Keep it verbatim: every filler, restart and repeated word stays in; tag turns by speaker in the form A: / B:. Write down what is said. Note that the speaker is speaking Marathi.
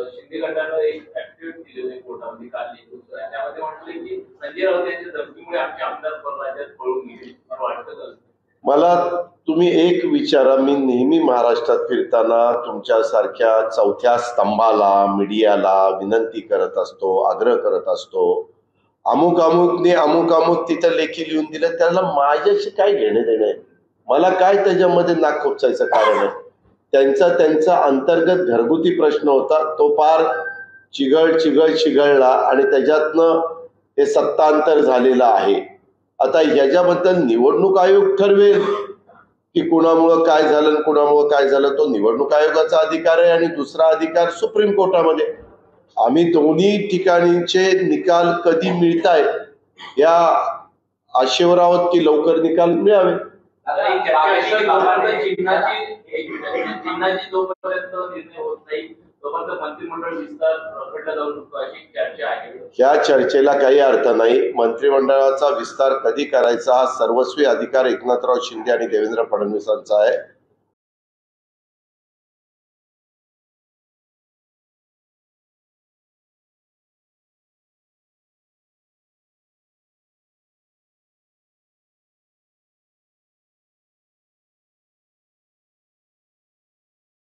A: शिंदे गटानं एक ऍक्टिव्हिटी दिली होती कोर्टामध्ये काल लिहिलं, त्यामध्ये म्हटले की संजय राऊत यांच्या धमकीमुळे आमचे आमदार परराज्यात पळून गेले. वाटतं
B: मला तुम्ही एक विचारा, मी नेहमी महाराष्ट्रात फिरताना तुमच्यासारख्या चौथ्या स्तंभाला मीडियाला विनंती करत असतो, आग्रह करत असतो, अमुक अमुकने अमुक अमुक तिथं लेखी लिहून दिलं, त्याला माझ्याशी काय घेणे देणे, मला काय त्याच्यामध्ये नाक खुपसायचं कारण आहे. त्यांचा त्यांचा अंतर्गत घरगुती प्रश्न होता, तो फार चिघळ चिघळ चिघळला आणि त्याच्यातनं हे सत्तांतर झालेलं आहे. आता ह्याच्याबद्दल निवडणूक आयोग ठरवेल की कुणामुळं काय झालं कुणामुळं काय झालं, तो निवडणूक आयोगाचा अधिकार आहे आणि दुसरा अधिकार सुप्रीम कोर्टामध्ये. आम्ही दोन्ही ठिकाणीचे निकाल कधी मिळतायत या आशेवर आहोत की लवकर निकाल मिळावे. या चर्चेला काही अर्थ नाही. मंत्रिमंडळाचा विस्तार कधी करायचा हा सर्वस्वी अधिकार एकनाथराव शिंदे आणि देवेंद्र फडणवीसांचा आहे.